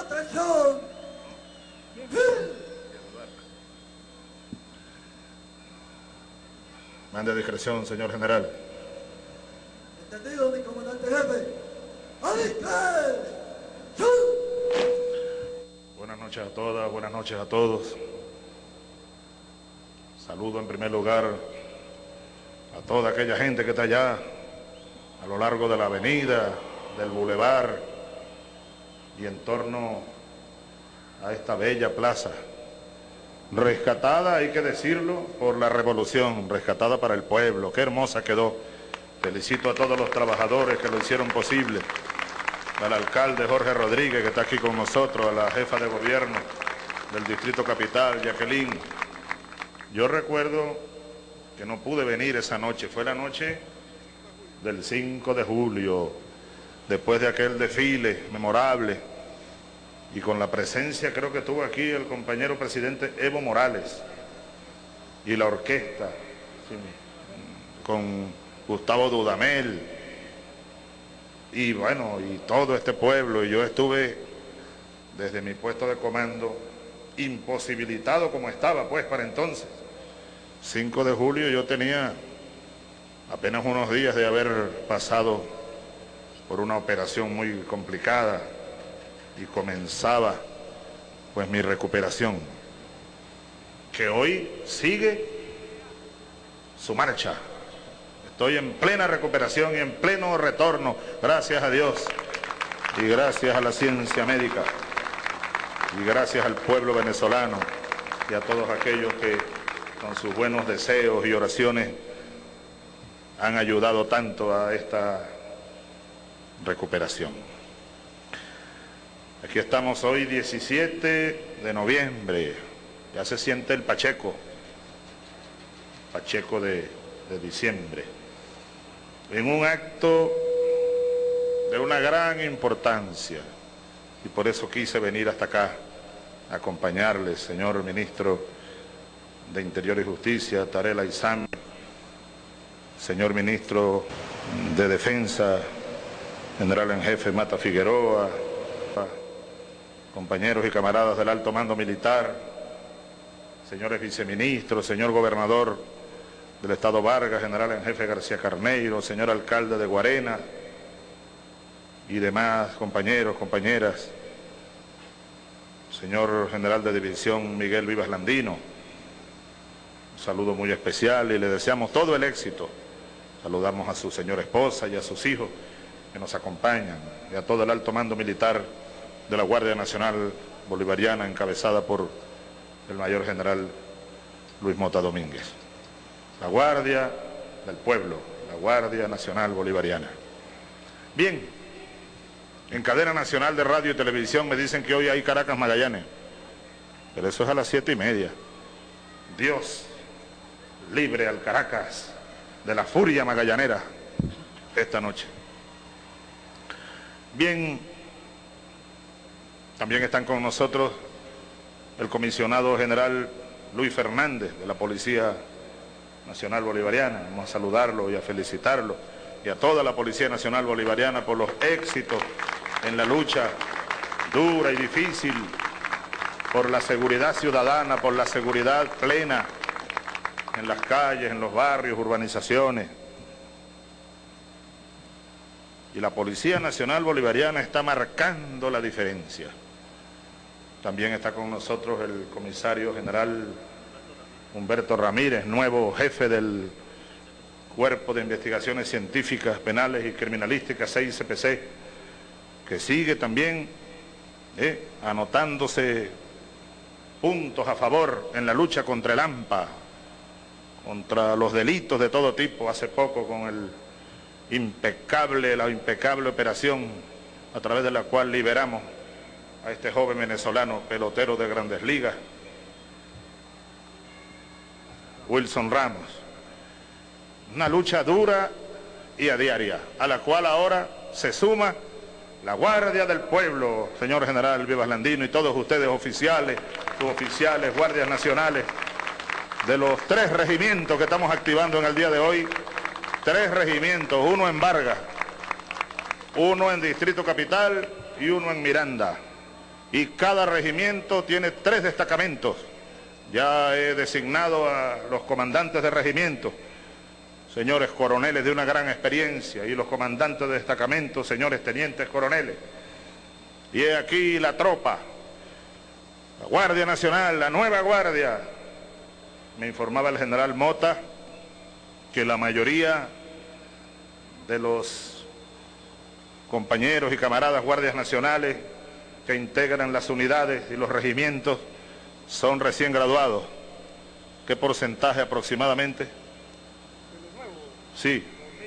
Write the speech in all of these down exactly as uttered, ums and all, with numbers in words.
¡Atención! Mande discreción, señor general. Entendido, mi comandante jefe. ¡Aliste! Buenas noches a todas, buenas noches a todos. Saludo en primer lugar a toda aquella gente que está allá, a lo largo de la avenida, del bulevar y en torno a esta bella plaza, rescatada, hay que decirlo, por la revolución, rescatada para el pueblo. Qué hermosa quedó. Felicito a todos los trabajadores que lo hicieron posible, al alcalde Jorge Rodríguez, que está aquí con nosotros, a la jefa de gobierno del Distrito Capital, Jacqueline. Yo recuerdo que no pude venir esa noche, fue la noche del cinco de julio, después de aquel desfile memorable, y con la presencia, creo que tuvo aquí el compañero presidente Evo Morales, y la orquesta, sí, con Gustavo Dudamel, y bueno, y todo este pueblo, y yo estuve desde mi puesto de comando, imposibilitado como estaba, pues, para entonces. cinco de julio yo tenía apenas unos días de haber pasado por una operación muy complicada y comenzaba pues mi recuperación, que hoy sigue su marcha. Estoy en plena recuperación y en pleno retorno, gracias a Dios y gracias a la ciencia médica y gracias al pueblo venezolano y a todos aquellos que con sus buenos deseos y oraciones han ayudado tanto a esta recuperación. Aquí estamos hoy diecisiete de noviembre, ya se siente el Pacheco, Pacheco de, de diciembre, en un acto de una gran importancia, y por eso quise venir hasta acá a acompañarles, señor ministro de Interior y Justicia, Tarela Isami, señor ministro de Defensa, general en jefe Mata Figueroa, compañeros y camaradas del alto mando militar, señores viceministros, señor gobernador del estado Vargas, general en jefe García Carneiro, señor alcalde de Guarena y demás compañeros, compañeras, señor general de división Miguel Vivas Landino, un saludo muy especial y le deseamos todo el éxito. Saludamos a su señora esposa y a sus hijos que nos acompañan y a todo el alto mando militar de la Guardia Nacional Bolivariana, encabezada por el mayor general Luis Mota Domínguez. La Guardia del Pueblo, la Guardia Nacional Bolivariana. Bien, en cadena nacional de radio y televisión me dicen que hoy hay Caracas Magallanes, pero eso es a las siete y media. Dios libre al Caracas de la furia magallanera esta noche. Bien, también están con nosotros el comisionado general Luis Fernández de la Policía Nacional Bolivariana. Vamos a saludarlo y a felicitarlo y a toda la Policía Nacional Bolivariana por los éxitos en la lucha dura y difícil por la seguridad ciudadana, por la seguridad plena en las calles, en los barrios, urbanizaciones. Y la Policía Nacional Bolivariana está marcando la diferencia. También está con nosotros el comisario general Humberto Ramírez, nuevo jefe del Cuerpo de Investigaciones Científicas, Penales y Criminalísticas, C I C P C, que sigue también eh, anotándose puntos a favor en la lucha contra el AMPA, contra los delitos de todo tipo, hace poco con el impecable, la impecable operación a través de la cual liberamos a este joven venezolano pelotero de Grandes Ligas, Wilson Ramos. Una lucha dura y a diaria, a la cual ahora se suma la Guardia del Pueblo, señor general Vivas Landino, y todos ustedes oficiales, suboficiales, guardias nacionales, de los tres regimientos que estamos activando en el día de hoy, tres regimientos, uno en Vargas, uno en Distrito Capital y uno en Miranda. y cada regimiento tiene tres destacamentos. Ya he designado a los comandantes de regimiento, señores coroneles de una gran experiencia, y los comandantes de destacamentos, señores tenientes coroneles. Y he aquí la tropa, la Guardia Nacional, la nueva Guardia. Me informaba el general Mota que la mayoría de los compañeros y camaradas guardias nacionales que integran las unidades y los regimientos son recién graduados. ¿Qué porcentaje aproximadamente? Sí.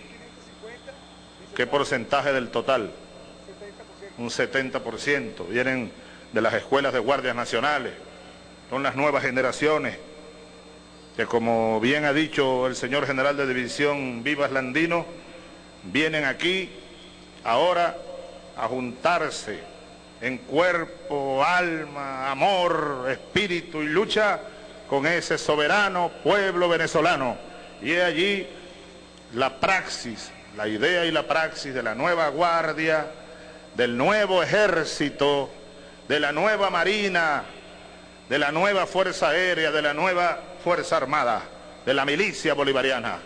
¿Qué porcentaje del total? Un setenta por ciento. Vienen de las escuelas de guardias nacionales. Son las nuevas generaciones que, como bien ha dicho el señor general de división Vivas Landino, vienen aquí ahora a juntarse en cuerpo, alma, amor, espíritu y lucha con ese soberano pueblo venezolano. Y he allí la praxis, la idea y la praxis de la nueva guardia, del nuevo ejército, de la nueva marina, de la nueva fuerza aérea, de la nueva fuerza armada, de la milicia bolivariana.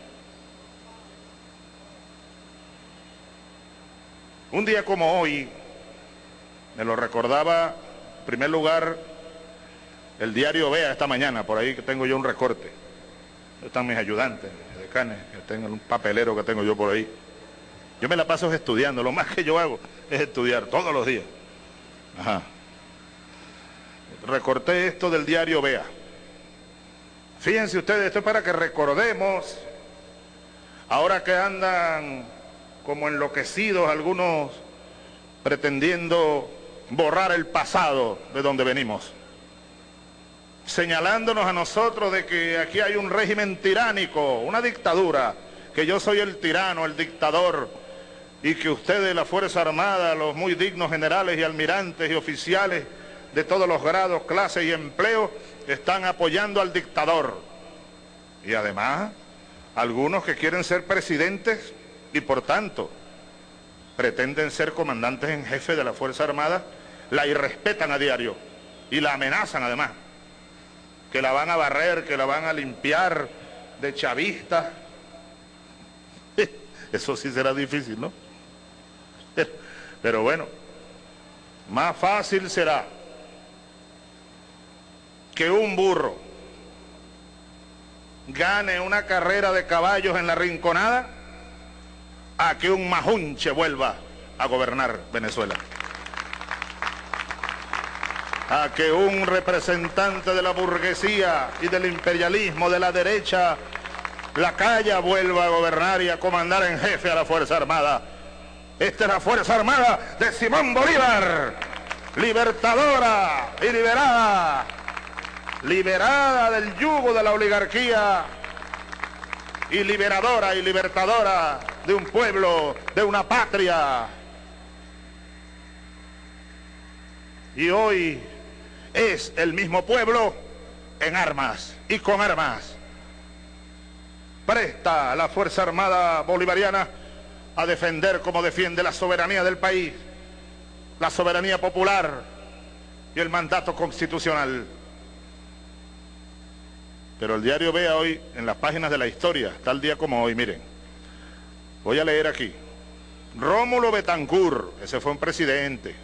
Un día como hoy, me lo recordaba, en primer lugar, el diario Vea esta mañana, por ahí que tengo yo un recorte. Están mis ayudantes, mis decanes, que tengan un papelero que tengo yo por ahí. Yo me la paso estudiando, lo más que yo hago es estudiar todos los días. Ajá. Recorté esto del diario Vea. Fíjense ustedes, esto es para que recordemos, ahora que andan como enloquecidos algunos pretendiendo borrar el pasado de donde venimos, señalándonos a nosotros de que aquí hay un régimen tiránico, una dictadura, que yo soy el tirano, el dictador, y que ustedes, la Fuerza Armada, los muy dignos generales y almirantes y oficiales de todos los grados, clases y empleos, están apoyando al dictador. Y además, algunos que quieren ser presidentes y por tanto pretenden ser comandantes en jefe de la Fuerza Armada, la irrespetan a diario y la amenazan además, que la van a barrer, que la van a limpiar de chavistas. Eso sí será difícil, ¿no? Pero bueno, más fácil será que un burro gane una carrera de caballos en la Rinconada a que un majunche vuelva a gobernar Venezuela. A que un representante de la burguesía y del imperialismo de la derecha, Lacaya, vuelva a gobernar y a comandar en jefe a la Fuerza Armada. Esta es la Fuerza Armada de Simón Bolívar, libertadora y liberada, liberada del yugo de la oligarquía y liberadora y libertadora de un pueblo, de una patria. Y hoy es el mismo pueblo en armas y con armas. Presta la Fuerza Armada Bolivariana a defender como defiende la soberanía del país, la soberanía popular y el mandato constitucional. Pero el diario Vea hoy, en las páginas de la historia, tal día como hoy, miren, voy a leer aquí. Rómulo Betancourt, ese fue un presidente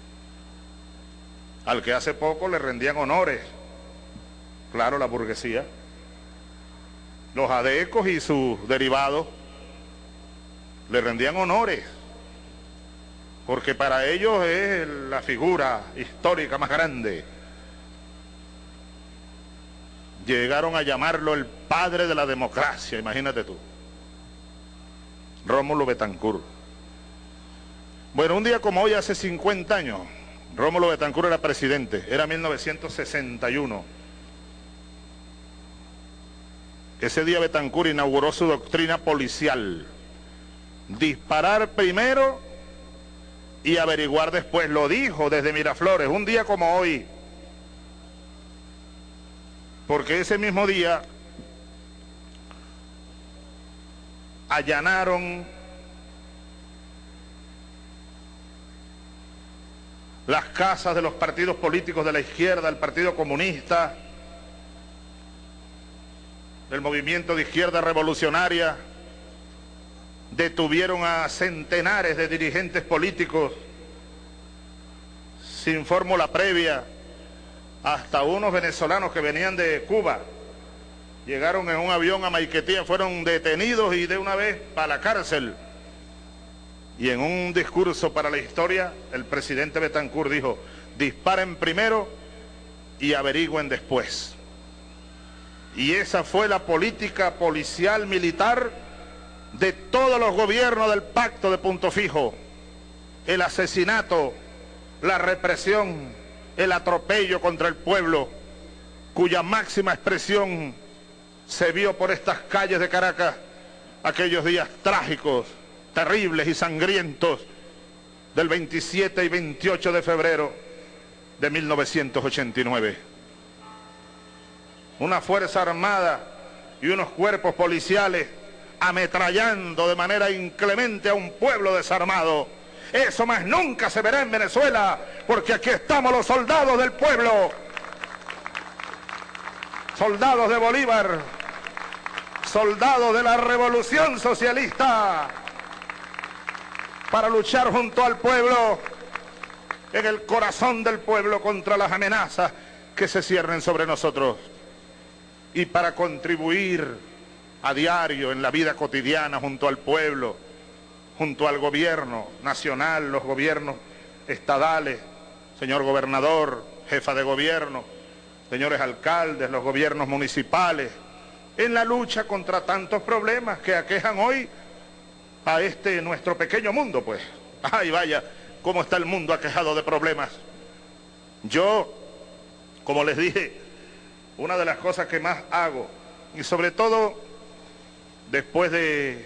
al que hace poco le rendían honores, claro, la burguesía, los adecos y sus derivados le rendían honores, porque para ellos es la figura histórica más grande. Llegaron a llamarlo el padre de la democracia, imagínate tú, Rómulo Betancourt. Bueno, un día como hoy, hace cincuenta años, Rómulo Betancourt era presidente, era mil novecientos sesenta y uno. Ese día Betancourt inauguró su doctrina policial: disparar primero y averiguar después. Lo dijo desde Miraflores, un día como hoy, porque ese mismo día allanaron las casas de los partidos políticos de la izquierda, el Partido Comunista, del movimiento de izquierda revolucionaria, detuvieron a centenares de dirigentes políticos sin fórmula previa, hasta unos venezolanos que venían de Cuba, llegaron en un avión a Maiquetía, fueron detenidos y de una vez para la cárcel. Y en un discurso para la historia, el presidente Betancur dijo: disparen primero y averigüen después. Y esa fue la política policial militar de todos los gobiernos del Pacto de Punto Fijo: el asesinato, la represión, el atropello contra el pueblo, cuya máxima expresión se vio por estas calles de Caracas aquellos días trágicos, terribles y sangrientos del veintisiete y veintiocho de febrero de mil novecientos ochenta y nueve. Una fuerza armada y unos cuerpos policiales ametrallando de manera inclemente a un pueblo desarmado. Eso más nunca se verá en Venezuela, porque aquí estamos los soldados del pueblo, soldados de Bolívar, soldados de la revolución socialista, para luchar junto al pueblo, en el corazón del pueblo, contra las amenazas que se ciernen sobre nosotros, y para contribuir a diario en la vida cotidiana junto al pueblo, junto al gobierno nacional, los gobiernos estadales, señor gobernador, jefa de gobierno, señores alcaldes, los gobiernos municipales, en la lucha contra tantos problemas que aquejan hoy a este nuestro pequeño mundo, pues. Ay, vaya, cómo está el mundo aquejado de problemas. Yo, como les dije, una de las cosas que más hago, y sobre todo después de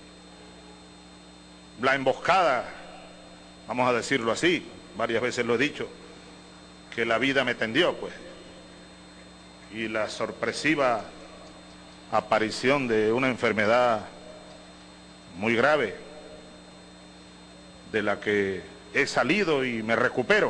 la emboscada, vamos a decirlo así, varias veces lo he dicho, que la vida me tendió, pues, y la sorpresiva aparición de una enfermedad muy grave, de la que he salido y me recupero,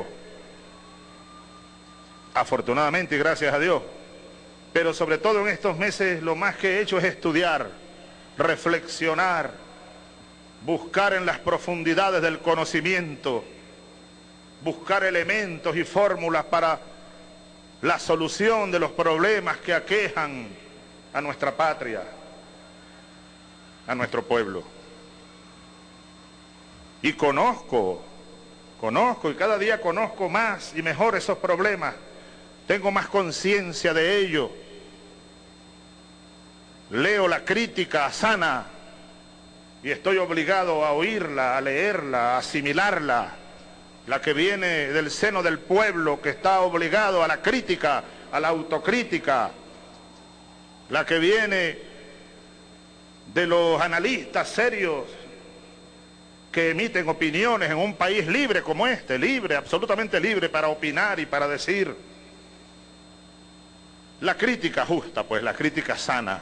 afortunadamente y gracias a Dios. Pero sobre todo en estos meses lo más que he hecho es estudiar, reflexionar, buscar en las profundidades del conocimiento, buscar elementos y fórmulas para la solución de los problemas que aquejan a nuestra patria, a nuestro pueblo. Y conozco, conozco y cada día conozco más y mejor esos problemas, tengo más conciencia de ello. Leo la crítica sana y estoy obligado a oírla, a leerla, a asimilarla, la que viene del seno del pueblo, que está obligado a la crítica, a la autocrítica, la que viene de los analistas serios que emiten opiniones en un país libre como este, libre, absolutamente libre para opinar y para decir. La crítica justa, pues, la crítica sana.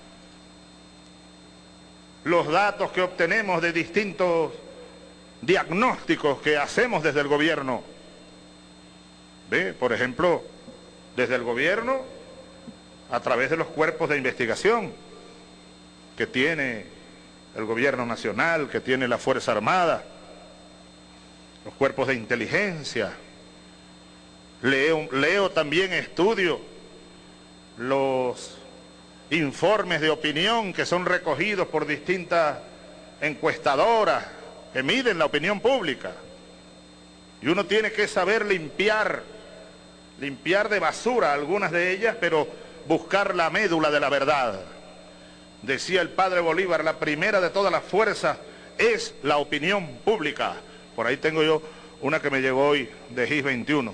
Los datos que obtenemos de distintos diagnósticos que hacemos desde el gobierno. ¿Ve? Por ejemplo, desde el gobierno, a través de los cuerpos de investigación que tiene el gobierno nacional, que tiene la Fuerza Armada, los cuerpos de inteligencia. Leo, leo también, estudio los informes de opinión que son recogidos por distintas encuestadoras que miden la opinión pública. Y uno tiene que saber limpiar, limpiar de basura algunas de ellas, pero buscar la médula de la verdad. Decía el padre Bolívar, la primera de todas las fuerzas es la opinión pública. Por ahí tengo yo una que me llegó hoy de G I S veintiuno.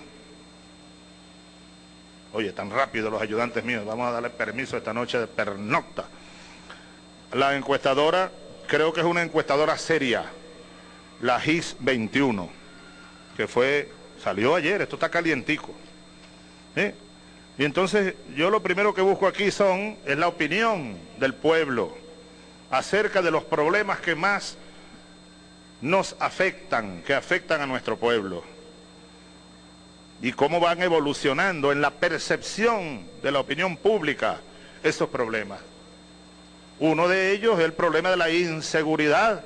Oye, tan rápido los ayudantes míos, vamos a darle permiso esta noche de pernocta. La encuestadora, creo que es una encuestadora seria, la G I S veintiuno, que fue, salió ayer, esto está calientico. ¿Eh? Y entonces yo lo primero que busco aquí son, es la opinión del pueblo acerca de los problemas que más nos afectan, que afectan a nuestro pueblo. y cómo van evolucionando en la percepción de la opinión pública esos problemas. Uno de ellos es el problema de la inseguridad,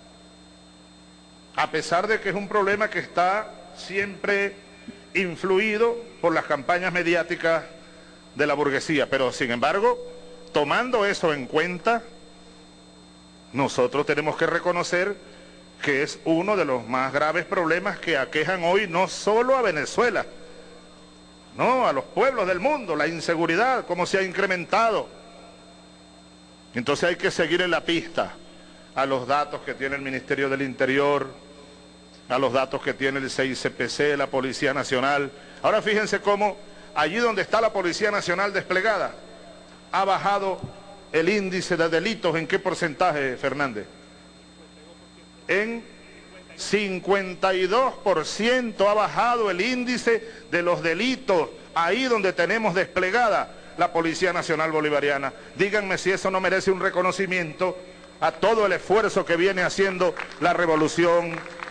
a pesar de que es un problema que está siempre influido por las campañas mediáticas de la burguesía, pero sin embargo, tomando eso en cuenta, nosotros tenemos que reconocer que es uno de los más graves problemas que aquejan hoy no solo a Venezuela, no, a los pueblos del mundo, la inseguridad, cómo se ha incrementado. Entonces hay que seguir en la pista a los datos que tiene el Ministerio del Interior, a los datos que tiene el C I C P C, la Policía Nacional. Ahora fíjense cómo allí donde está la Policía Nacional desplegada, ha bajado el índice de delitos. ¿En qué porcentaje, Fernández? En cincuenta y dos por ciento ha bajado el índice de los delitos, ahí donde tenemos desplegada la Policía Nacional Bolivariana. Díganme si eso no merece un reconocimiento a todo el esfuerzo que viene haciendo la revolución,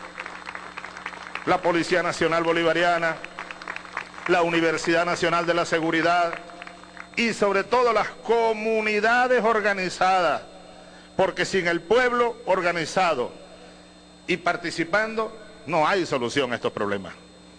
la Policía Nacional Bolivariana, la Universidad Nacional de la Seguridad y sobre todo las comunidades organizadas, porque sin el pueblo organizado y participando no hay solución a estos problemas.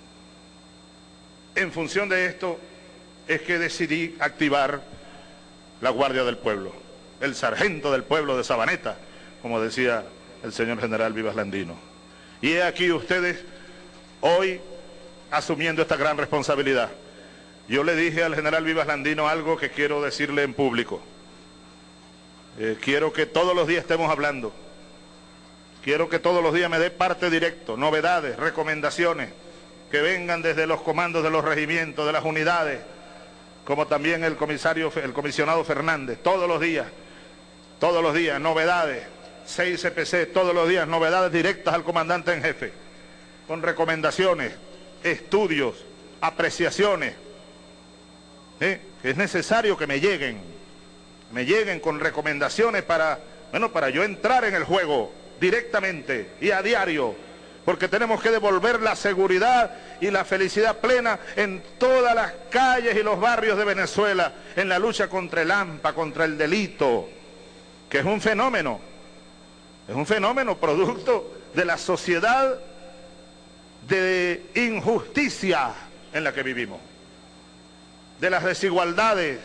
En función de esto es que decidí activar la Guardia del Pueblo, el sargento del pueblo de Sabaneta, como decía el señor general Vivas Landino. Y he aquí ustedes hoy asumiendo esta gran responsabilidad. Yo le dije al general Vivas Landino algo que quiero decirle en público. Eh, quiero que todos los días estemos hablando. Quiero que todos los días me dé parte directo, novedades, recomendaciones, que vengan desde los comandos de los regimientos, de las unidades, como también el comisario, el comisionado Fernández, todos los días, todos los días, novedades, C I C P C, todos los días, novedades directas al comandante en jefe, con recomendaciones, estudios, apreciaciones, ¿eh? Es necesario que me lleguen, me lleguen con recomendaciones para, bueno, para yo entrar en el juego directamente y a diario, porque tenemos que devolver la seguridad y la felicidad plena en todas las calles y los barrios de Venezuela, en la lucha contra el hampa, contra el delito, que es un fenómeno, es un fenómeno producto de la sociedad de injusticia en la que vivimos, de las desigualdades.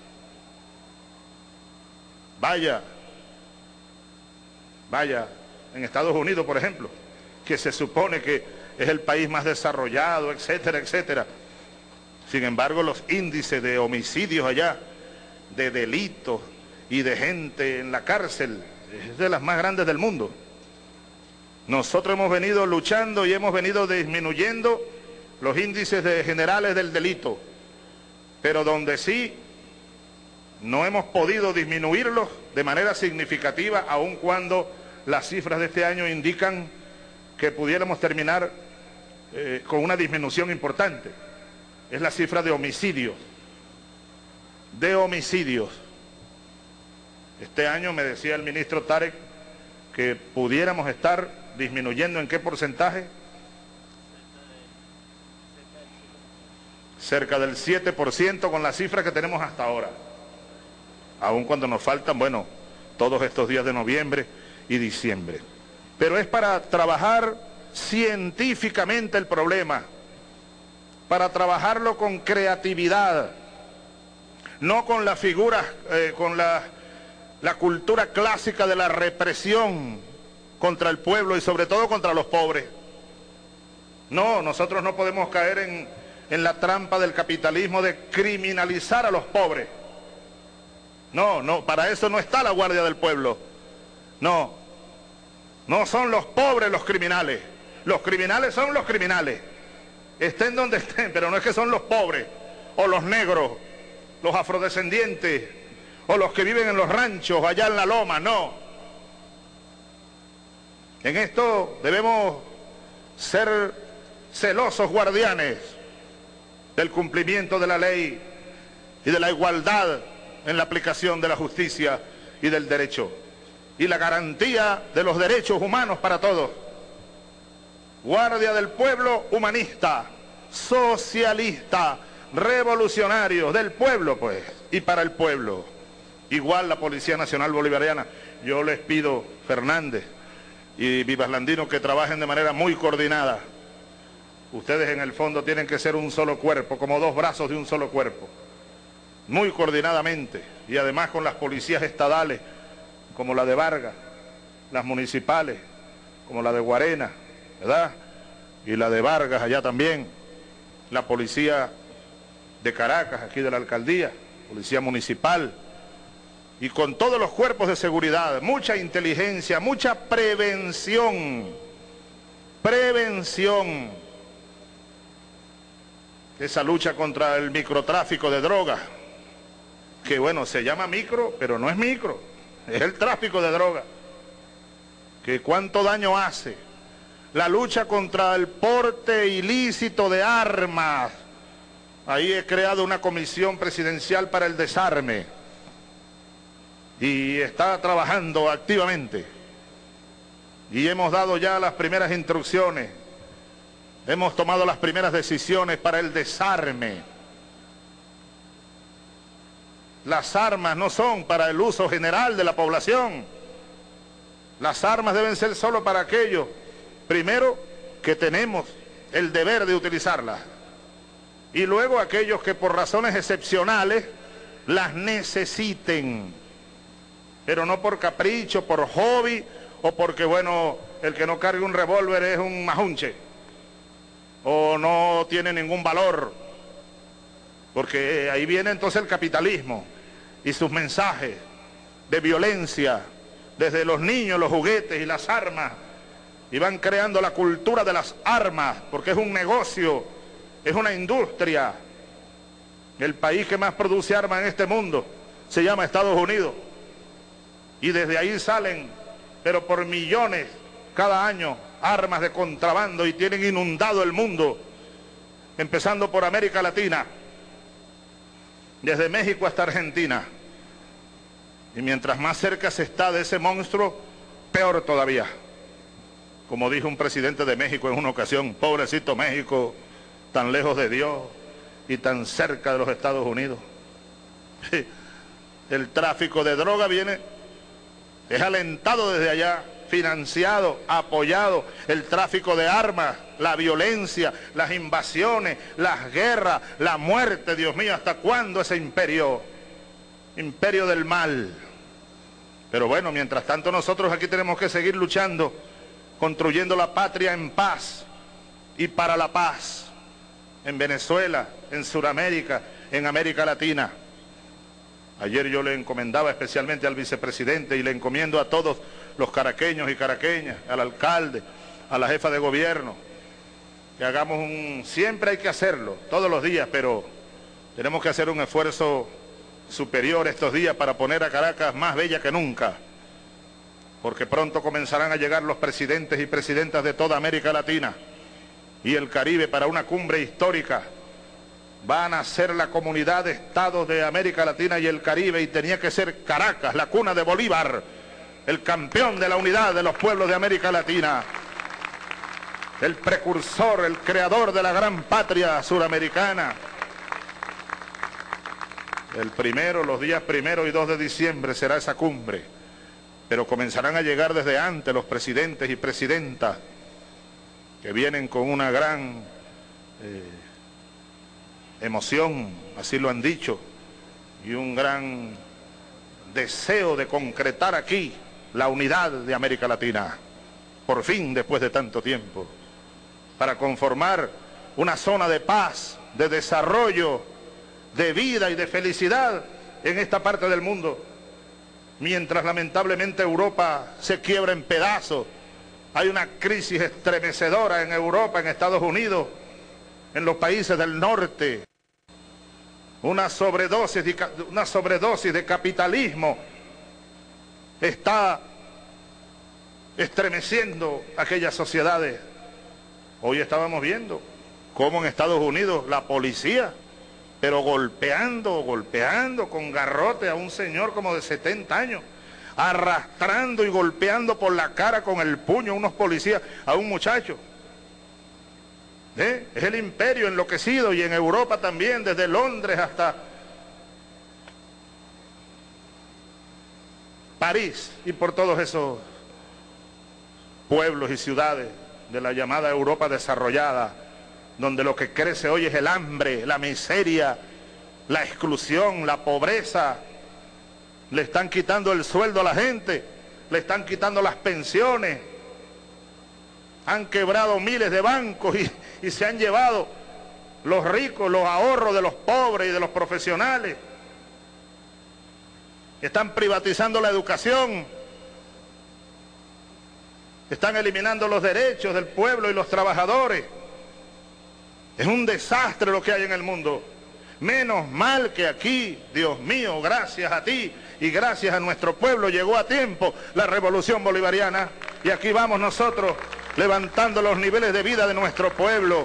Vaya, vaya, en Estados Unidos, por ejemplo, que se supone que es el país más desarrollado, etcétera, etcétera. Sin embargo, los índices de homicidios allá, de delitos y de gente en la cárcel, es de las más grandes del mundo. Nosotros hemos venido luchando y hemos venido disminuyendo los índices de generales del delito, pero donde sí no hemos podido disminuirlos de manera significativa, aun cuando las cifras de este año indican que pudiéramos terminar eh, con una disminución importante. Es la cifra de homicidios, de homicidios. Este año me decía el ministro Tarek que pudiéramos estar disminuyendo, ¿en qué porcentaje? Cerca del siete por ciento con la cifra que tenemos hasta ahora. Aun cuando nos faltan, bueno, todos estos días de noviembre y diciembre. Pero es para trabajar científicamente el problema, para trabajarlo con creatividad, no con las figuras, eh, con la, la cultura clásica de la represión contra el pueblo y sobre todo contra los pobres. No, nosotros no podemos caer en, en la trampa del capitalismo de criminalizar a los pobres. No, no, para eso no está la Guardia del Pueblo. No, no son los pobres los criminales. Los criminales son los criminales. Estén donde estén, pero no es que son los pobres, o los negros, los afrodescendientes, o los que viven en los ranchos, allá en la loma, no. En esto debemos ser celosos guardianes del cumplimiento de la ley y de la igualdad en la aplicación de la justicia y del derecho, y la garantía de los derechos humanos para todos. Guardia del Pueblo humanista, socialista, revolucionario, del pueblo pues, y para el pueblo. Igual la Policía Nacional Bolivariana. Yo les pido, Fernández y Vivas Landino, que trabajen de manera muy coordinada. Ustedes en el fondo tienen que ser un solo cuerpo, como dos brazos de un solo cuerpo, muy coordinadamente, y además con las policías estadales, como la de Vargas, las municipales, como la de Guarena, ¿verdad? Y la de Vargas allá también, la policía de Caracas, aquí de la alcaldía, policía municipal, y con todos los cuerpos de seguridad, mucha inteligencia, mucha prevención, prevención, esa lucha contra el microtráfico de drogas, que bueno, se llama micro, pero no es micro, es el tráfico de drogas, que cuánto daño hace, la lucha contra el porte ilícito de armas. Ahí he creado una comisión presidencial para el desarme y está trabajando activamente. Y hemos dado ya las primeras instrucciones, hemos tomado las primeras decisiones para el desarme. Las armas no son para el uso general de la población. Las armas deben ser solo para aquellos, primero, que tenemos el deber de utilizarlas, y luego aquellos que por razones excepcionales las necesiten, pero no por capricho, por hobby, o porque, bueno, el que no cargue un revólver es un majunche, o no tiene ningún valor, porque ahí viene entonces el capitalismo y sus mensajes de violencia, desde los niños, los juguetes y las armas, y van creando la cultura de las armas, porque es un negocio, es una industria. El país que más produce armas en este mundo se llama Estados Unidos, y desde ahí salen, pero por millones cada año, armas de contrabando, y tienen inundado el mundo, empezando por América Latina, desde México hasta Argentina. Y mientras más cerca se está de ese monstruo, peor todavía. Como dijo un presidente de México en una ocasión, pobrecito México, tan lejos de Dios y tan cerca de los Estados Unidos. El tráfico de droga viene, es alentado desde allá, financiado, apoyado, el tráfico de armas, la violencia, las invasiones, las guerras, la muerte. Dios mío, ¿hasta cuándo ese imperio? Imperio del mal. Pero bueno, mientras tanto nosotros aquí tenemos que seguir luchando, construyendo la patria en paz y para la paz, en Venezuela, en Sudamérica, en América Latina. Ayer yo le encomendaba especialmente al vicepresidente, y le encomiendo a todos los caraqueños y caraqueñas, al alcalde, a la jefa de gobierno, que hagamos un... Siempre hay que hacerlo, todos los días, pero tenemos que hacer un esfuerzo superior estos días para poner a Caracas más bella que nunca, porque pronto comenzarán a llegar los presidentes y presidentas de toda América Latina y el Caribe para una cumbre histórica. Van a ser la comunidad de estados de América Latina y el Caribe, y tenía que ser Caracas, la cuna de Bolívar, el campeón de la unidad de los pueblos de América Latina, el precursor, el creador de la gran patria suramericana. El primero, los días primero y dos de diciembre será esa cumbre, pero comenzarán a llegar desde antes los presidentes y presidentas, que vienen con una gran eh, emoción, así lo han dicho, y un gran deseo de concretar aquí la unidad de América Latina, por fin después de tanto tiempo, para conformar una zona de paz, de desarrollo, de vida y de felicidad en esta parte del mundo, mientras lamentablemente Europa se quiebra en pedazos. Hay una crisis estremecedora en Europa, en Estados Unidos, en los países del norte, una sobredosis de, una sobredosis de capitalismo está estremeciendo aquellas sociedades. Hoy estábamos viendo cómo en Estados Unidos la policía, pero golpeando, golpeando con garrote a un señor como de setenta años, arrastrando y golpeando por la cara con el puño unos policías a un muchacho. ¿Eh? Es el imperio enloquecido, y en Europa también, desde Londres hasta París y por todos esos pueblos y ciudades de la llamada Europa desarrollada, donde lo que crece hoy es el hambre, la miseria, la exclusión, la pobreza. Le están quitando el sueldo a la gente, le están quitando las pensiones, han quebrado miles de bancos y, y se han llevado los ricos, los ahorros de los pobres y de los profesionales. Están privatizando la educación, están eliminando los derechos del pueblo y los trabajadores. Es un desastre lo que hay en el mundo. Menos mal que aquí, Dios mío, gracias a ti y gracias a nuestro pueblo, llegó a tiempo la revolución bolivariana, y aquí vamos nosotros levantando los niveles de vida de nuestro pueblo,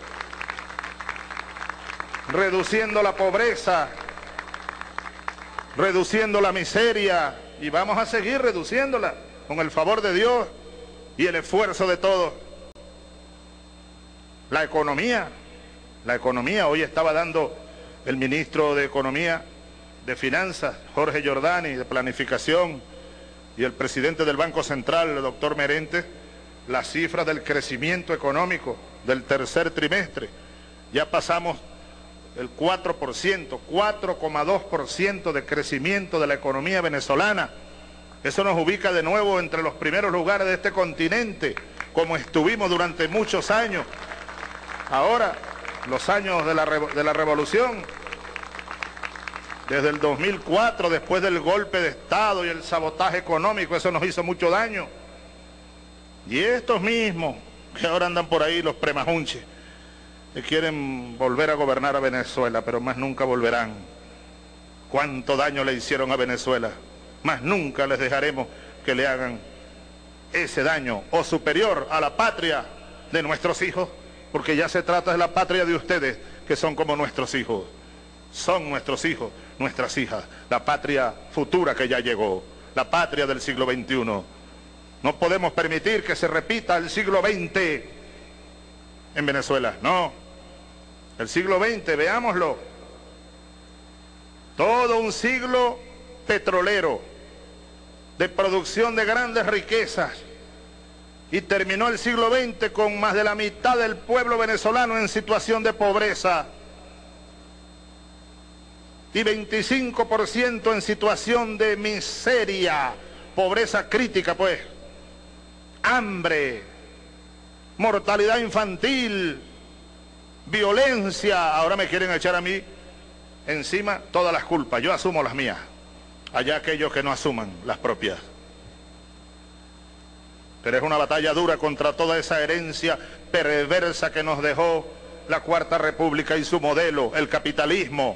reduciendo la pobreza, reduciendo la miseria, y vamos a seguir reduciéndola con el favor de Dios y el esfuerzo de todos. La economía, la economía, hoy estaba dando el ministro de Economía, de Finanzas, Jorge Giordani, de Planificación, y el presidente del Banco Central, el doctor Merente, las cifras del crecimiento económico del tercer trimestre. Ya pasamos el cuatro por ciento, cuatro coma dos por ciento de crecimiento de la economía venezolana. Eso nos ubica de nuevo entre los primeros lugares de este continente, como estuvimos durante muchos años. Ahora, los años de la, de la revolución, desde el dos mil cuatro, después del golpe de Estado y el sabotaje económico, eso nos hizo mucho daño. Y estos mismos que ahora andan por ahí, los premajunches, que quieren volver a gobernar a Venezuela, pero más nunca volverán. Cuánto daño le hicieron a Venezuela, más nunca les dejaremos que le hagan ese daño o superior a la patria de nuestros hijos, porque ya se trata de la patria de ustedes, que son como nuestros hijos. Son nuestros hijos, nuestras hijas, la patria futura que ya llegó, la patria del siglo veintiuno. No podemos permitir que se repita el siglo veinte en Venezuela, no. El siglo veinte, veámoslo, todo un siglo petrolero, de producción de grandes riquezas, y terminó el siglo veinte con más de la mitad del pueblo venezolano en situación de pobreza, y veinticinco por ciento en situación de miseria, pobreza crítica pues, hambre, mortalidad infantil, violencia. Ahora me quieren echar a mí encima todas las culpas, yo asumo las mías, allá aquellos que no asuman las propias. Pero es una batalla dura contra toda esa herencia perversa que nos dejó la Cuarta República y su modelo, el capitalismo,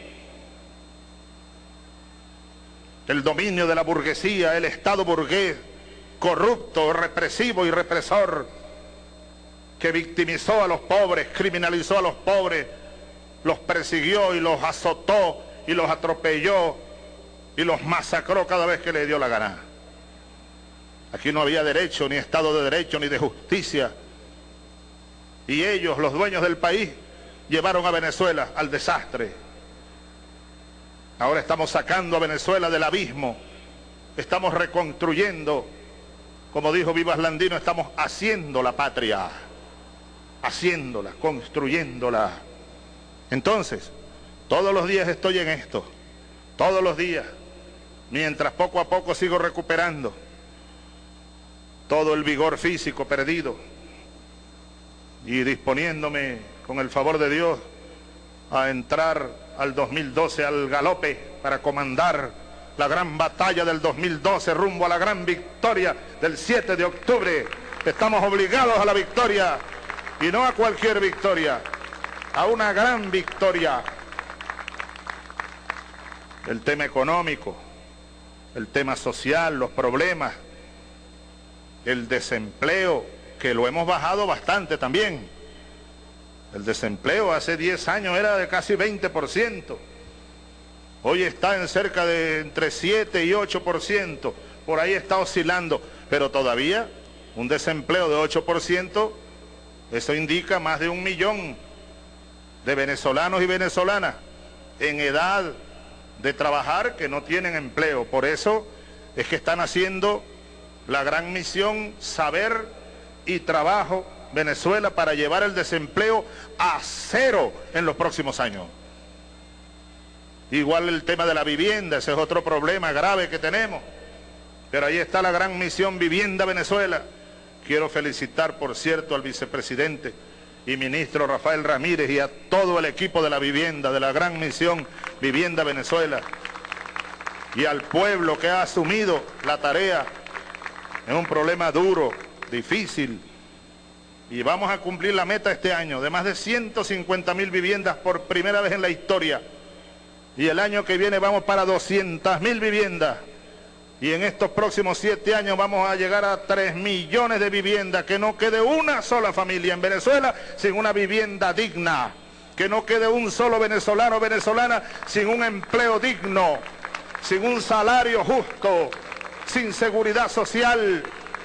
el dominio de la burguesía, el Estado burgués, corrupto, represivo y represor, que victimizó a los pobres, criminalizó a los pobres, los persiguió y los azotó y los atropelló y los masacró cada vez que le dio la gana. Aquí no había derecho, ni Estado de Derecho, ni de justicia. Y ellos, los dueños del país, llevaron a Venezuela al desastre. Ahora estamos sacando a Venezuela del abismo, estamos reconstruyendo, como dijo Vivas Landino, estamos haciendo la patria, haciéndola, construyéndola. Entonces, todos los días estoy en esto, todos los días, mientras poco a poco sigo recuperando todo el vigor físico perdido y disponiéndome, con el favor de Dios, a entrar al dos mil doce al galope para comandar la gran batalla del dos mil doce rumbo a la gran victoria del siete de octubre. Estamos obligados a la victoria, y no a cualquier victoria, a una gran victoria. El tema económico, el tema social, los problemas, el desempleo, que lo hemos bajado bastante también. El desempleo hace diez años era de casi veinte por ciento. Hoy está en cerca de entre siete y ocho por ciento. Por ahí está oscilando. Pero todavía un desempleo de ocho por ciento Eso indica más de un millón de venezolanos y venezolanas en edad de trabajar que no tienen empleo. Por eso es que están haciendo la gran misión Saber y Trabajo Venezuela para llevar el desempleo a cero en los próximos años. Igual el tema de la vivienda, ese es otro problema grave que tenemos. Pero ahí está la gran misión Vivienda Venezuela. Quiero felicitar, por cierto, al vicepresidente y ministro Rafael Ramírez y a todo el equipo de la vivienda, de la gran misión Vivienda Venezuela, y al pueblo que ha asumido la tarea en un problema duro, difícil. Y vamos a cumplir la meta este año de más de ciento cincuenta mil viviendas por primera vez en la historia. Y el año que viene vamos para doscientas mil viviendas. Y en estos próximos siete años vamos a llegar a tres millones de viviendas. Que no quede una sola familia en Venezuela sin una vivienda digna. Que no quede un solo venezolano o venezolana sin un empleo digno, sin un salario justo, sin seguridad social.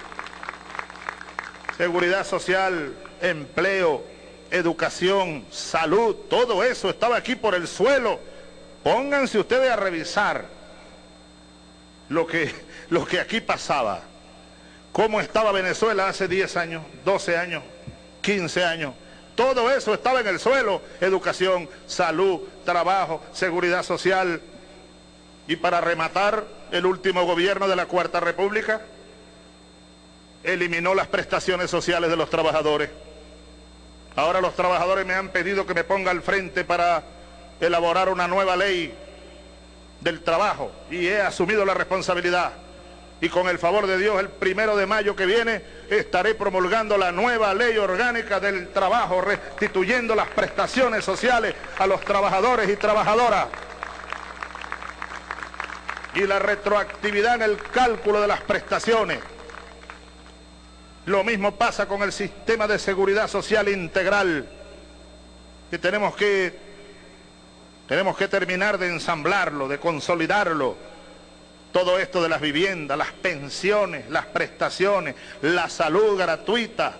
Seguridad social, empleo, educación, salud, todo eso estaba aquí por el suelo. Pónganse ustedes a revisar lo que, lo que aquí pasaba. Cómo estaba Venezuela hace diez años, doce años, quince años. Todo eso estaba en el suelo. Educación, salud, trabajo, seguridad social. Y para rematar, el último gobierno de la Cuarta República eliminó las prestaciones sociales de los trabajadores. Ahora los trabajadores me han pedido que me ponga al frente para elaborar una nueva ley del trabajo y he asumido la responsabilidad. Y con el favor de Dios, el primero de mayo que viene estaré promulgando la nueva ley orgánica del trabajo, restituyendo las prestaciones sociales a los trabajadores y trabajadoras. Y la retroactividad en el cálculo de las prestaciones. Lo mismo pasa con el sistema de seguridad social integral, que tenemos que, tenemos que terminar de ensamblarlo, de consolidarlo. Todo esto de las viviendas, las pensiones, las prestaciones, la salud gratuita,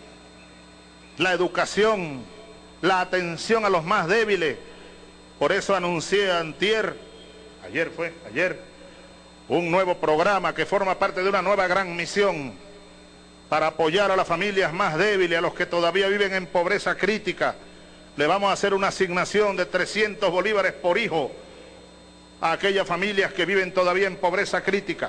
la educación, la atención a los más débiles. Por eso anuncié antier, ayer fue, ayer, un nuevo programa que forma parte de una nueva gran misión para apoyar a las familias más débiles, a los que todavía viven en pobreza crítica. Le vamos a hacer una asignación de trescientos bolívares por hijo a aquellas familias que viven todavía en pobreza crítica.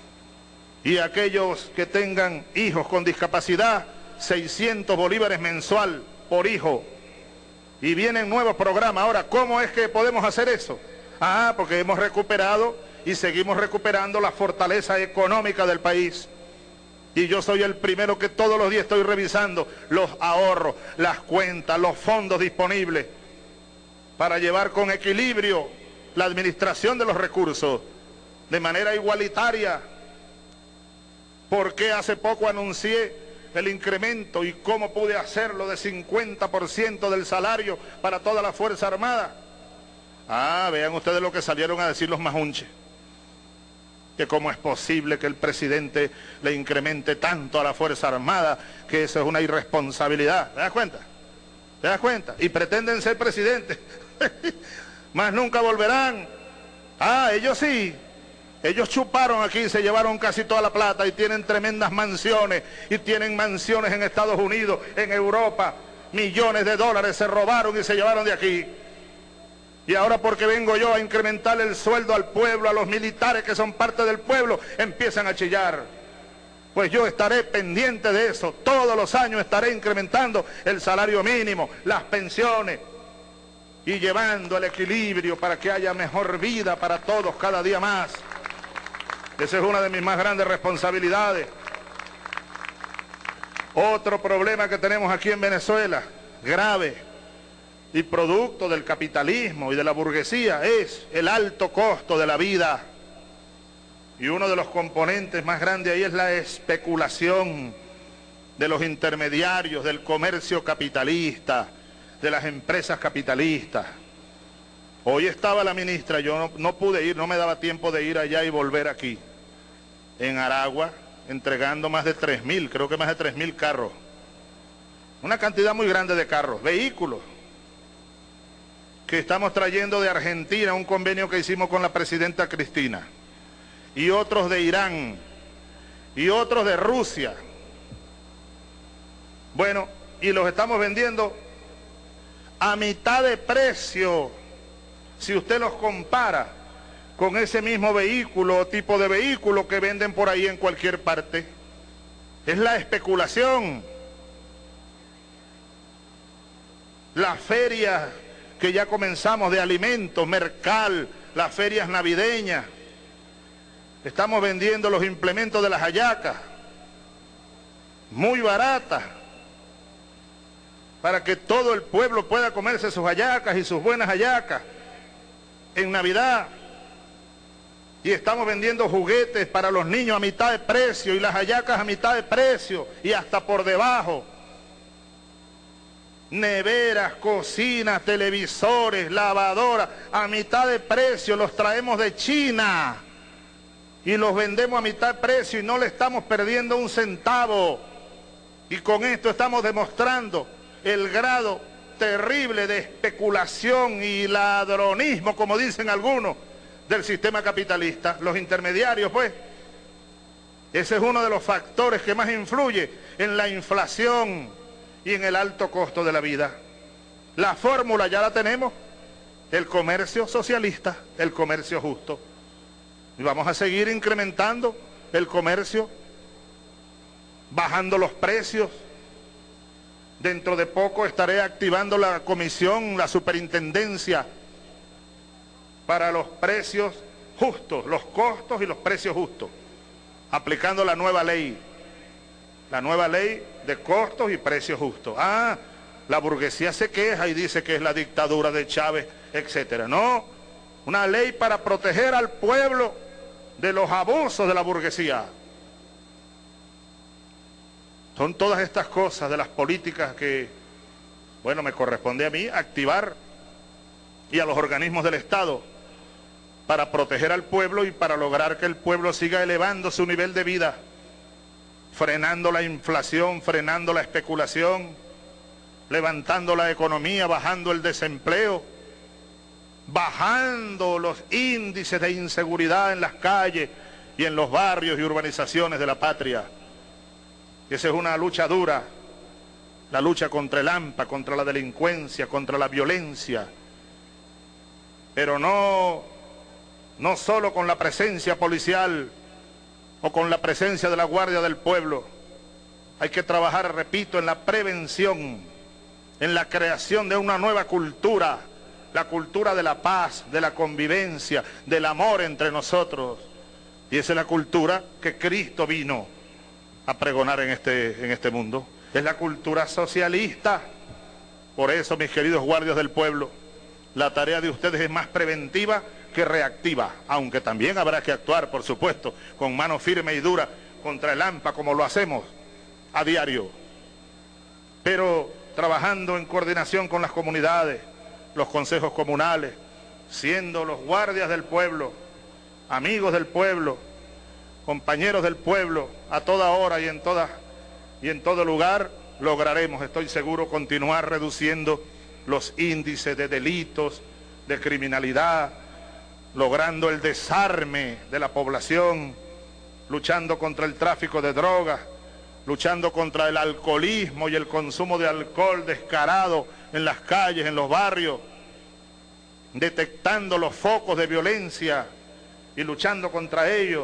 Y a aquellos que tengan hijos con discapacidad, seiscientos bolívares mensual por hijo. Y vienen nuevos programas. Ahora, ¿cómo es que podemos hacer eso? Ah, porque hemos recuperado y seguimos recuperando la fortaleza económica del país. Y yo soy el primero que todos los días estoy revisando los ahorros, las cuentas, los fondos disponibles para llevar con equilibrio la administración de los recursos de manera igualitaria. Porque hace poco anuncié el incremento y cómo pude hacerlo de cincuenta por ciento del salario para toda la Fuerza Armada. Ah, vean ustedes lo que salieron a decir los majunches. Que cómo es posible que el presidente le incremente tanto a la Fuerza Armada, que eso es una irresponsabilidad. ¿Te das cuenta? ¿Te das cuenta? Y pretenden ser presidentes. Más nunca volverán. Ah, ellos sí. Ellos chuparon aquí y se llevaron casi toda la plata y tienen tremendas mansiones. Y tienen mansiones en Estados Unidos, en Europa. Millones de dólares se robaron y se llevaron de aquí. Y ahora porque vengo yo a incrementar el sueldo al pueblo, a los militares que son parte del pueblo, empiezan a chillar. Pues yo estaré pendiente de eso. Todos los años estaré incrementando el salario mínimo, las pensiones y llevando el equilibrio para que haya mejor vida para todos cada día más. Esa es una de mis más grandes responsabilidades. Otro problema que tenemos aquí en Venezuela, grave, y producto del capitalismo y de la burguesía, es el alto costo de la vida. Y uno de los componentes más grandes ahí es la especulación de los intermediarios, del comercio capitalista, de las empresas capitalistas. Hoy estaba la ministra, yo no, no pude ir, no me daba tiempo de ir allá y volver aquí, en Aragua, entregando más de tres mil, creo que más de tres mil carros. una cantidad muy grande de carros, vehículos, que estamos trayendo de Argentina, un convenio que hicimos con la presidenta Cristina, y otros de Irán, y otros de Rusia. Bueno, y los estamos vendiendo a mitad de precio, si usted los compara con ese mismo vehículo o tipo de vehículo que venden por ahí en cualquier parte. Es la especulación. Las ferias que ya comenzamos de alimentos, Mercal, las ferias navideñas. Estamos vendiendo los implementos de las hallacas, muy baratas, para que todo el pueblo pueda comerse sus hallacas y sus buenas hallacas en Navidad. Y estamos vendiendo juguetes para los niños a mitad de precio y las hallacas a mitad de precio y hasta por debajo. Neveras, cocinas, televisores, lavadoras a mitad de precio, los traemos de China y los vendemos a mitad de precio y no le estamos perdiendo un centavo. Y con esto estamos demostrando el grado terrible de especulación y ladronismo, como dicen algunos, del sistema capitalista. Los intermediarios, pues, ese es uno de los factores que más influye en la inflación y en el alto costo de la vida. La fórmula ya la tenemos, el comercio socialista, el comercio justo. Y vamos a seguir incrementando el comercio, bajando los precios. Dentro de poco estaré activando la comisión, la superintendencia para los precios justos, los costos y los precios justos, aplicando la nueva ley, la nueva ley de costos y precios justos. Ah, la burguesía se queja y dice que es la dictadura de Chávez, etcétera. No, una ley para proteger al pueblo de los abusos de la burguesía. Son todas estas cosas de las políticas que, bueno, me corresponde a mí activar y a los organismos del Estado para proteger al pueblo y para lograr que el pueblo siga elevando su nivel de vida, frenando la inflación, frenando la especulación, levantando la economía, bajando el desempleo, bajando los índices de inseguridad en las calles y en los barrios y urbanizaciones de la patria. Esa es una lucha dura, la lucha contra el hampa, contra la delincuencia, contra la violencia, pero no, no solo con la presencia policial o con la presencia de la Guardia del Pueblo. Hay que trabajar, repito, en la prevención, en la creación de una nueva cultura, la cultura de la paz, de la convivencia, del amor entre nosotros. Y esa es la cultura que Cristo vino a pregonar en este, en este mundo. Es la cultura socialista. Por eso, mis queridos guardias del pueblo, la tarea de ustedes es más preventiva que reactiva, aunque también habrá que actuar, por supuesto, con mano firme y dura contra el hampa, como lo hacemos a diario, pero trabajando en coordinación con las comunidades, los consejos comunales, siendo los guardias del pueblo, amigos del pueblo, compañeros del pueblo, a toda hora y en, toda, y en todo lugar, lograremos, estoy seguro, continuar reduciendo los índices de delitos, de criminalidad, logrando el desarme de la población, luchando contra el tráfico de drogas, luchando contra el alcoholismo y el consumo de alcohol descarado en las calles, en los barrios, detectando los focos de violencia y luchando contra ellos,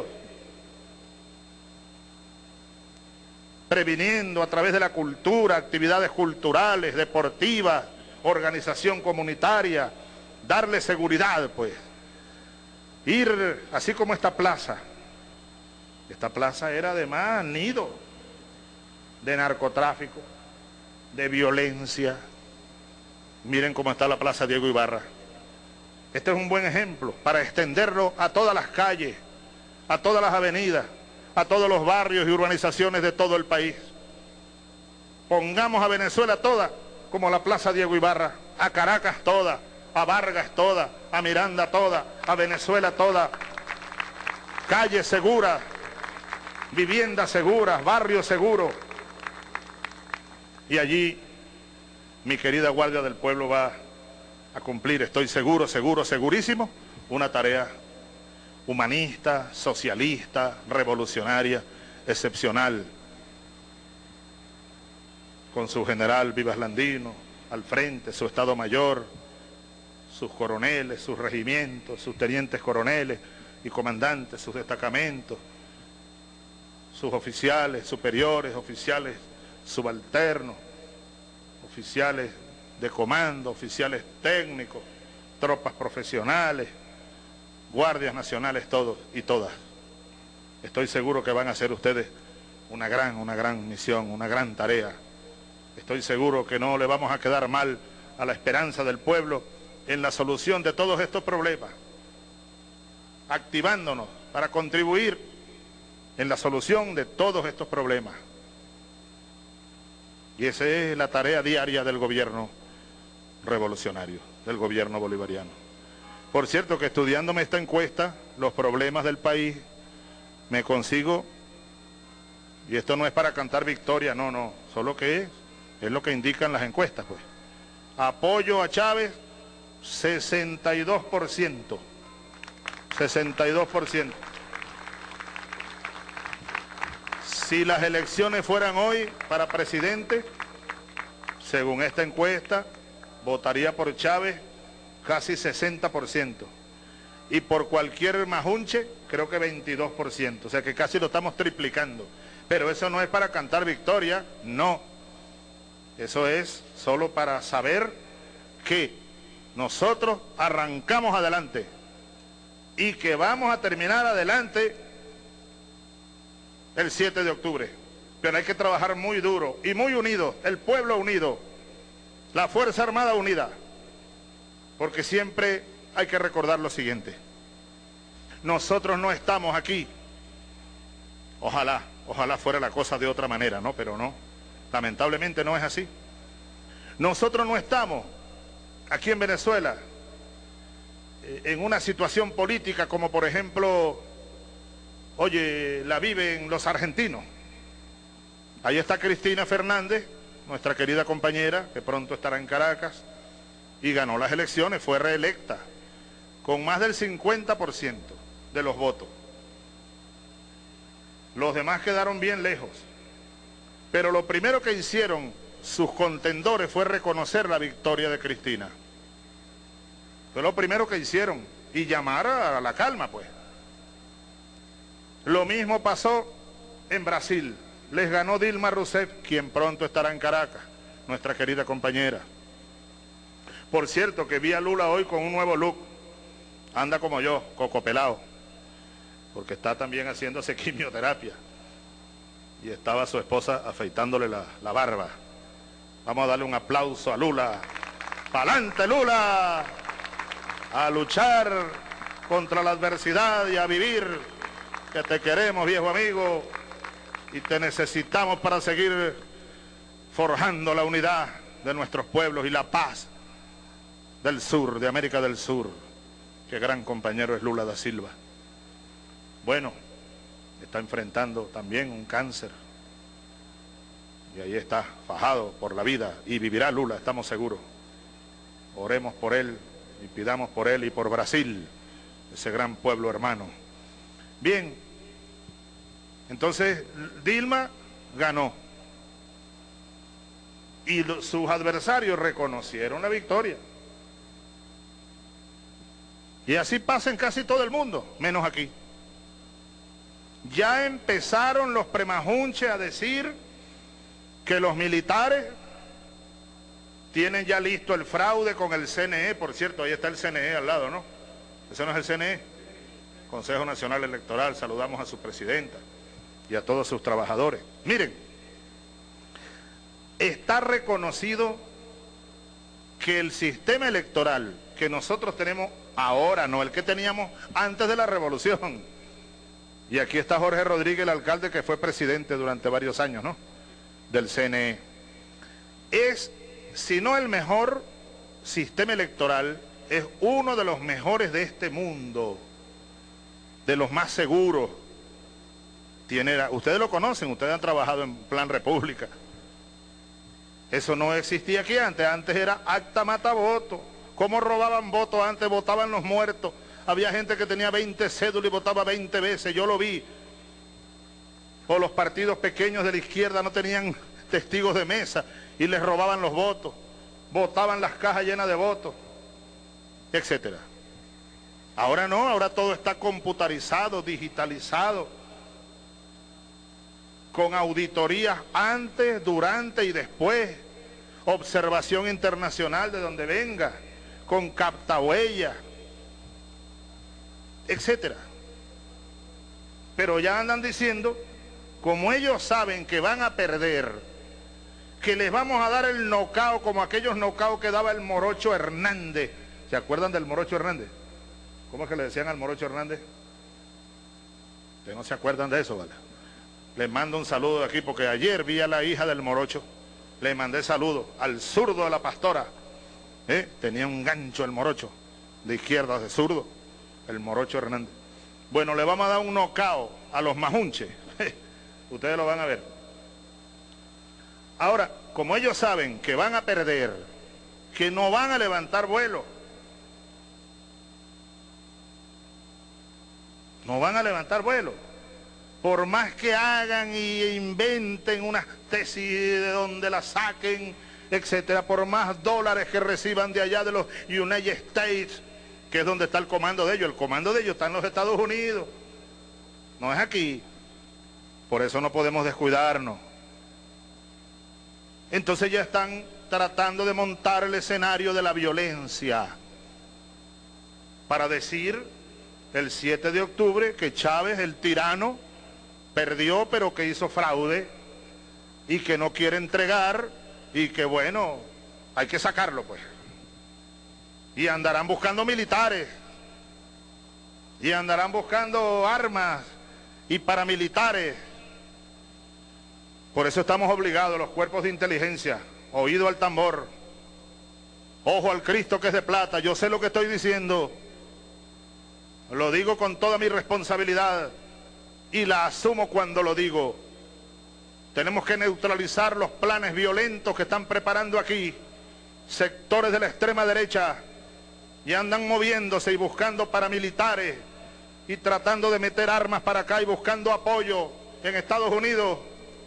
previniendo a través de la cultura, actividades culturales, deportivas, organización comunitaria, darle seguridad, pues. Ir, así como esta plaza, esta plaza era además nido de narcotráfico, de violencia. Miren cómo está la Plaza Diego Ibarra. Este es un buen ejemplo para extenderlo a todas las calles, a todas las avenidas, a todos los barrios y urbanizaciones de todo el país. Pongamos a Venezuela toda como la Plaza Diego Ibarra, a Caracas toda, a Vargas toda, a Miranda toda, a Venezuela toda. Calles seguras, viviendas seguras, barrios seguros. Y allí mi querida Guardia del Pueblo va a cumplir, estoy seguro, seguro, segurísimo, una tarea humanista, socialista, revolucionaria, excepcional, con su general Vivas Landino al frente, su Estado Mayor, sus coroneles, sus regimientos, sus tenientes coroneles y comandantes, sus destacamentos, sus oficiales superiores, oficiales subalternos, oficiales de comando, oficiales técnicos, tropas profesionales, guardias nacionales, todos y todas. Estoy seguro que van a hacer ustedes una gran, una gran misión, una gran tarea. Estoy seguro que no le vamos a quedar mal a la esperanza del pueblo en la solución de todos estos problemas, activándonos para contribuir en la solución de todos estos problemas. Y esa es la tarea diaria del gobierno revolucionario, del gobierno bolivariano. Por cierto que estudiándome esta encuesta, los problemas del país, me consigo, y esto no es para cantar victoria, no, no, solo que es, es lo que indican las encuestas, pues. Apoyo a Chávez, sesenta y dos por ciento. sesenta y dos por ciento. Si las elecciones fueran hoy para presidente, según esta encuesta, votaría por Chávez casi sesenta por ciento. Y por cualquier majunche, creo que veintidós por ciento. O sea que casi lo estamos triplicando. Pero eso no es para cantar victoria, no. Eso es solo para saber que nosotros arrancamos adelante y que vamos a terminar adelante el siete de octubre. Pero hay que trabajar muy duro y muy unido, el pueblo unido, la Fuerza Armada unida, porque siempre hay que recordar lo siguiente: nosotros no estamos aquí, ojalá, ojalá fuera la cosa de otra manera, ¿no? Pero no, lamentablemente no es así. Nosotros no estamos aquí en Venezuela en una situación política como por ejemplo, oye, la viven los argentinos. Ahí está Cristina Fernández, nuestra querida compañera, que pronto estará en Caracas, y ganó las elecciones, fue reelecta, con más del cincuenta por ciento de los votos. Los demás quedaron bien lejos. Pero lo primero que hicieron sus contendores fue reconocer la victoria de Cristina. Fue lo primero que hicieron, y llamar a la calma, pues. Lo mismo pasó en Brasil. Les ganó Dilma Rousseff, quien pronto estará en Caracas, nuestra querida compañera. Por cierto, que vi a Lula hoy con un nuevo look. Anda como yo, coco pelado, porque está también haciéndose quimioterapia. Y estaba su esposa afeitándole la, la barba. Vamos a darle un aplauso a Lula. ¡Pa'lante, Lula! A luchar contra la adversidad y a vivir, que te queremos, viejo amigo, y te necesitamos para seguir forjando la unidad de nuestros pueblos y la paz del sur, de América del Sur. Qué gran compañero es Lula da Silva. Bueno, está enfrentando también un cáncer, y ahí está, fajado por la vida, y vivirá Lula, estamos seguros. Oremos por él y pidamos por él y por Brasil, ese gran pueblo hermano. Bien, entonces Dilma ganó, y lo, sus adversarios reconocieron la victoria. Y así pasa en casi todo el mundo, menos aquí. Ya empezaron los premajunches a decir que los militares tienen ya listo el fraude con el C N E. Por cierto, ahí está el C N E al lado, ¿no? Ese no es el C N E. Consejo Nacional Electoral, saludamos a su presidenta y a todos sus trabajadores. Miren, está reconocido que el sistema electoral que nosotros tenemos ahora, no el que teníamos antes de la revolución, y aquí está Jorge Rodríguez, el alcalde que fue presidente durante varios años, ¿no?, del C N E, es, si no el mejor sistema electoral, es uno de los mejores de este mundo, de los más seguros. Tiene, ustedes lo conocen, ustedes han trabajado en Plan República. Eso no existía aquí antes, antes era acta mata voto. ¿Cómo robaban votos antes? Votaban los muertos. Había gente que tenía veinte cédulas y votaba veinte veces, yo lo vi. O los partidos pequeños de la izquierda no tenían testigos de mesa y les robaban los votos. Votaban las cajas llenas de votos, etcétera. Ahora no, ahora todo está computarizado, digitalizado, con auditorías antes, durante y después, observación internacional de donde venga, con captahuellas, etcétera. Pero ya andan diciendo, como ellos saben que van a perder, que les vamos a dar el nocao como aquellos nocaos que daba el Morocho Hernández. ¿Se acuerdan del Morocho Hernández? ¿Cómo es que le decían al Morocho Hernández? Ustedes no se acuerdan de eso, ¿vale? Les mando un saludo de aquí porque ayer vi a la hija del Morocho, le mandé saludo al zurdo de la pastora. ¿Eh? Tenía un gancho el Morocho, de izquierda, de zurdo, el Morocho Hernández. Bueno, le vamos a dar un nocao a los majunches. Ustedes lo van a ver. Ahora, como ellos saben que van a perder, que no van a levantar vuelo, no van a levantar vuelo, por más que hagan y inventen unas tesis de donde la saquen, etcétera, por más dólares que reciban de allá de los United States, que es donde está el comando de ellos. El comando de ellos está en los Estados Unidos, no es aquí. Por eso no podemos descuidarnos. Entonces ya están tratando de montar el escenario de la violencia para decir el siete de octubre que Chávez, el tirano, perdió pero que hizo fraude y que no quiere entregar y que bueno, hay que sacarlo pues. Y andarán buscando militares y andarán buscando armas y paramilitares. Por eso estamos obligados, los cuerpos de inteligencia, oído al tambor, ojo al Cristo que es de plata. Yo sé lo que estoy diciendo, lo digo con toda mi responsabilidad y la asumo cuando lo digo. Tenemos que neutralizar los planes violentos que están preparando aquí sectores de la extrema derecha y andan moviéndose y buscando paramilitares y tratando de meter armas para acá y buscando apoyo en Estados Unidos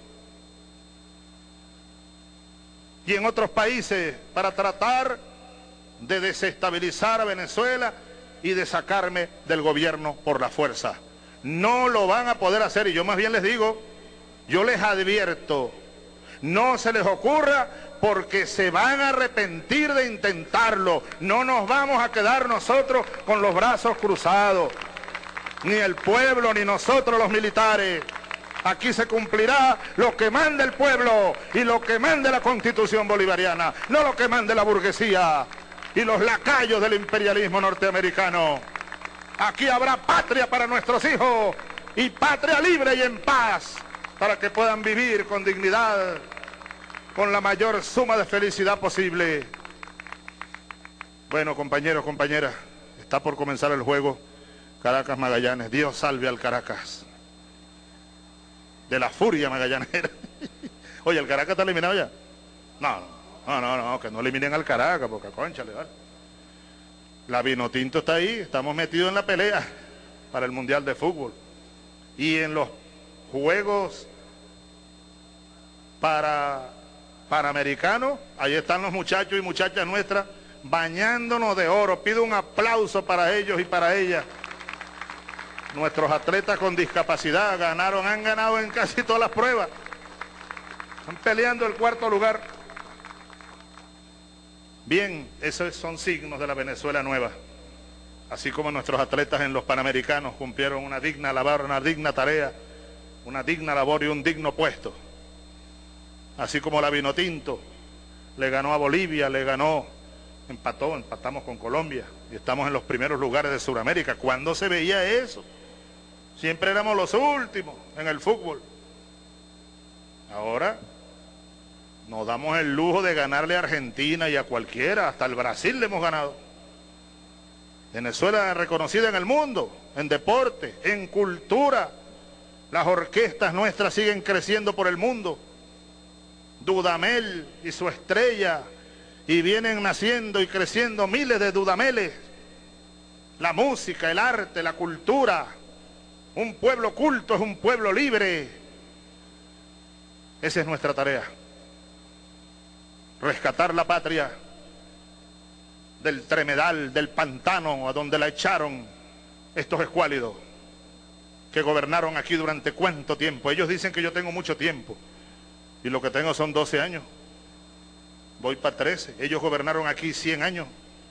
y en otros países para tratar de desestabilizar a Venezuela y de sacarme del gobierno por la fuerza. No lo van a poder hacer y yo más bien les digo, yo les advierto, no se les ocurra porque se van a arrepentir de intentarlo. No nos vamos a quedar nosotros con los brazos cruzados, ni el pueblo ni nosotros los militares. Aquí se cumplirá lo que mande el pueblo y lo que mande la Constitución bolivariana, no lo que mande la burguesía y los lacayos del imperialismo norteamericano. Aquí habrá patria para nuestros hijos y patria libre y en paz para que puedan vivir con dignidad, con la mayor suma de felicidad posible. Bueno, compañeros, compañeras, está por comenzar el juego Caracas-Magallanes. Dios salve al Caracas de la furia magallanera. Oye, ¿el Caracas está eliminado ya? No, no, no, no, que no eliminen al Caracas, porque cónchale, ¿vale? La Vinotinto está ahí, estamos metidos en la pelea para el Mundial de Fútbol. Y en los Juegos para Panamericanos, ahí están los muchachos y muchachas nuestras bañándonos de oro. Pido un aplauso para ellos y para ellas. Nuestros atletas con discapacidad ganaron, han ganado en casi todas las pruebas. Están peleando el cuarto lugar. Bien, esos son signos de la Venezuela nueva. Así como nuestros atletas en los Panamericanos cumplieron una digna labor, una digna tarea, una digna labor y un digno puesto. Así como la Vinotinto le ganó a Bolivia, le ganó, empató, empatamos con Colombia y estamos en los primeros lugares de Sudamérica. ¿Cuándo se veía eso? Siempre éramos los últimos en el fútbol. Ahora nos damos el lujo de ganarle a Argentina y a cualquiera, hasta el Brasil le hemos ganado. Venezuela es reconocida en el mundo, en deporte, en cultura. Las orquestas nuestras siguen creciendo por el mundo. Dudamel y su estrella, y vienen naciendo y creciendo miles de Dudameles. La música, el arte, la cultura. Un pueblo culto es un pueblo libre. Esa es nuestra tarea. Rescatar la patria del tremedal, del pantano a donde la echaron estos escuálidos que gobernaron aquí durante cuánto tiempo. Ellos dicen que yo tengo mucho tiempo y lo que tengo son doce años. Voy para trece. Ellos gobernaron aquí cien años.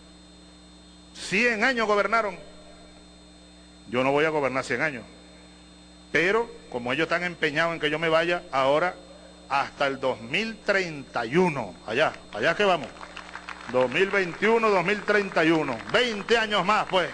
cien años gobernaron. Yo no voy a gobernar cien años. Pero como ellos están empeñados en que yo me vaya, ahora hasta el dos mil treinta y uno. Allá, allá que vamos. dos mil veintiuno, dos mil treinta y uno. veinte años más, pues.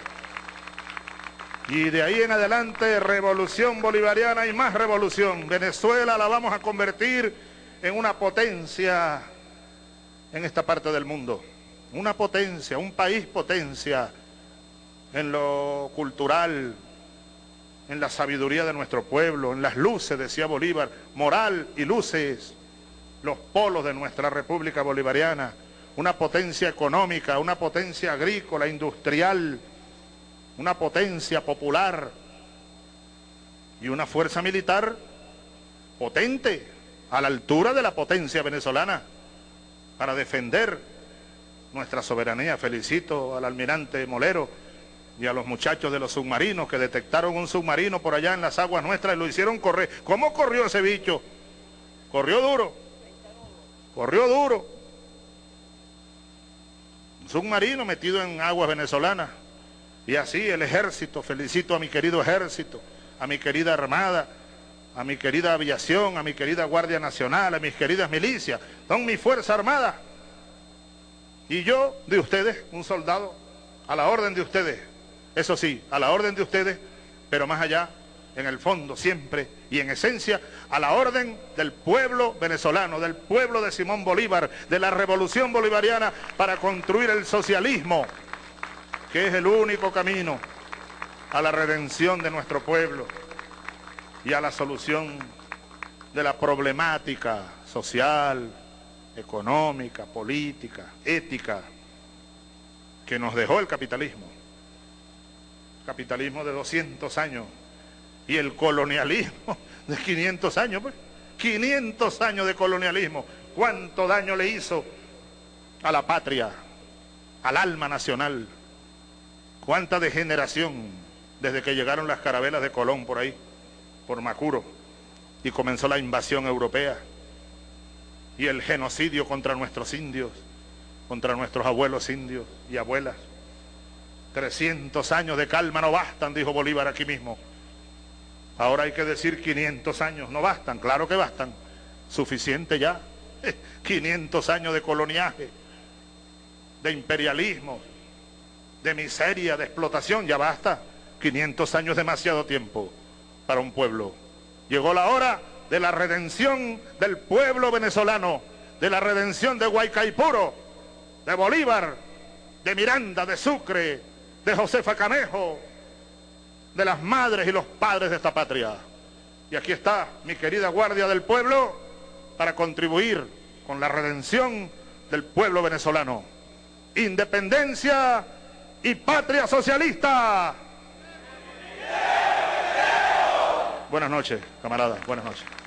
Y de ahí en adelante, revolución bolivariana y más revolución. Venezuela la vamos a convertir en una potencia en esta parte del mundo. Una potencia, un país potencia en lo cultural, en la sabiduría de nuestro pueblo, en las luces, decía Bolívar, moral y luces, los polos de nuestra República Bolivariana. Una potencia económica, una potencia agrícola, industrial, una potencia popular y una fuerza militar potente, a la altura de la potencia venezolana, para defender nuestra soberanía. Felicito al almirante Molero y a los muchachos de los submarinos que detectaron un submarino por allá en las aguas nuestras y lo hicieron correr. ¿Cómo corrió ese bicho? Corrió duro, corrió duro. Un submarino metido en aguas venezolanas. Y así el ejército, felicito a mi querido ejército, a mi querida armada, a mi querida aviación, a mi querida Guardia Nacional, a mis queridas milicias. Son mi fuerza armada. Y yo, de ustedes, un soldado, a la orden de ustedes. Eso sí, a la orden de ustedes, pero más allá, en el fondo, siempre y en esencia, a la orden del pueblo venezolano, del pueblo de Simón Bolívar, de la revolución bolivariana para construir el socialismo, que es el único camino a la redención de nuestro pueblo y a la solución de la problemática social, económica, política, ética, que nos dejó el capitalismo. Capitalismo de doscientos años y el colonialismo de quinientos años, pues. quinientos años de colonialismo. ¿Cuánto daño le hizo a la patria, al alma nacional? ¿Cuánta degeneración desde que llegaron las carabelas de Colón por ahí, por Macuro, y comenzó la invasión europea y el genocidio contra nuestros indios, contra nuestros abuelos indios y abuelas? trescientos años de calma no bastan, dijo Bolívar aquí mismo. Ahora hay que decir quinientos años, no bastan, claro que bastan, suficiente ya. quinientos años de coloniaje, de imperialismo, de miseria, de explotación, ya basta. quinientos años, demasiado tiempo para un pueblo. Llegó la hora de la redención del pueblo venezolano, de la redención de Guaycaipuro, de Bolívar, de Miranda, de Sucre, de Josefa Canejo, de las madres y los padres de esta patria. Y aquí está mi querida Guardia del Pueblo para contribuir con la redención del pueblo venezolano. Independencia y patria socialista. Buenas noches, camaradas, buenas noches.